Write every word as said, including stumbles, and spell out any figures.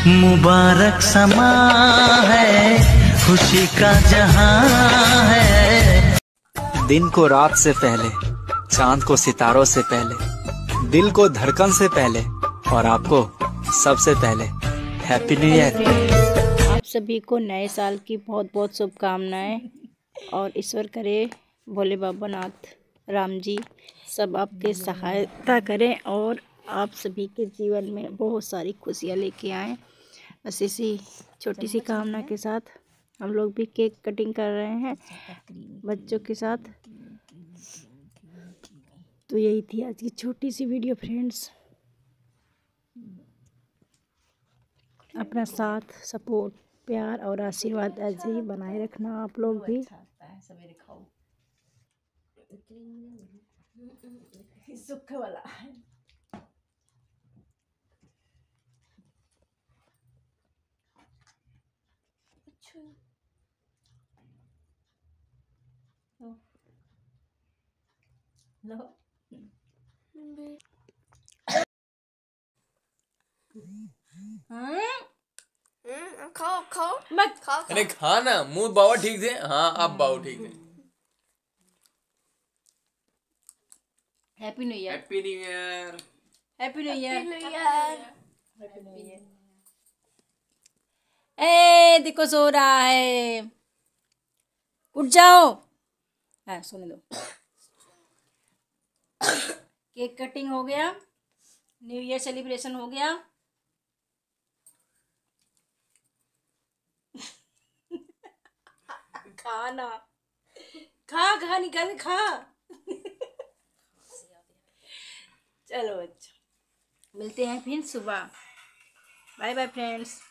मुबारक समा है, खुशी का जहां है। दिन को रात से पहले, चांद को सितारों से पहले, दिल को धड़कन से पहले और आपको सबसे पहले हैप्पी न्यू ईयर। आप सभी को नए साल की बहुत बहुत शुभकामनाएं और ईश्वर करे भोले बाबा नाथ राम जी सब आपके सहायता करें और आप सभी के जीवन में बहुत सारी खुशियां लेके आएँ। बस इसी छोटी सी कामना के साथ हम लोग भी केक कटिंग कर रहे हैं बच्चों के साथ। तो यही थी आज की छोटी सी वीडियो फ्रेंड्स। अपना साथ सपोर्ट प्यार और आशीर्वाद ऐसे ही बनाए रखना आप लोग भी। सुख वाला लो खाओ खाओ मत खाओ अरे खा ना, मुंह बाओ ठीक से। हाँ अब बाओ ठीक से। Happy new year happy new year. Happy new year यार। Happy new year. ए देखो सो रहा है, उठ जाओ। हाँ सोने दो। केक कटिंग हो गया, न्यू ईयर सेलिब्रेशन हो गया। खा ना, खा खा निकाल खा। चलो अच्छा, मिलते हैं फिर सुबह। Bye bye friends.